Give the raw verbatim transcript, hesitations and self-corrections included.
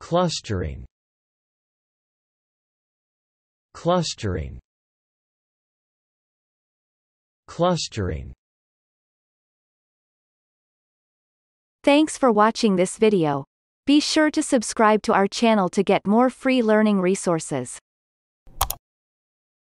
Clustering. Clustering. Clustering. Thanks for watching this video. Be sure to subscribe to our channel to get more free learning resources.